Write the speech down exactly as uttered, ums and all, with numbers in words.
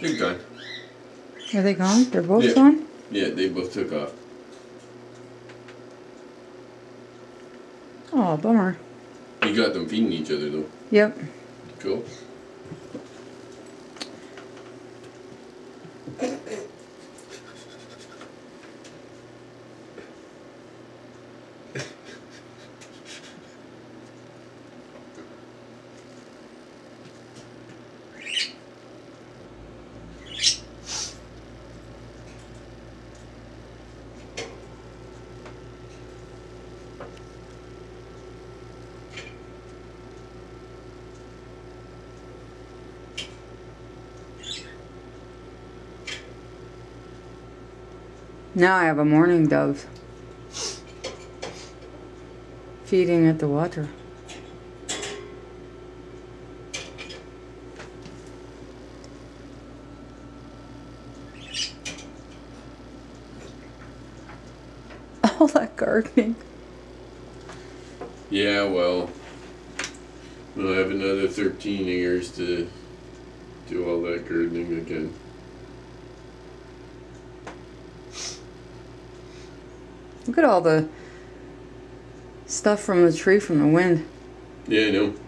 They're gone. Are they gone? They're both Yeah. gone? Yeah, they both took off. Oh, bummer. You got them feeding each other though. Yep. Cool. Now I have a mourning dove feeding at the water. All that gardening. Yeah, well, we'll have another thirteen years to do all that gardening again. Look at all the stuff from the tree from the wind. Yeah, I know.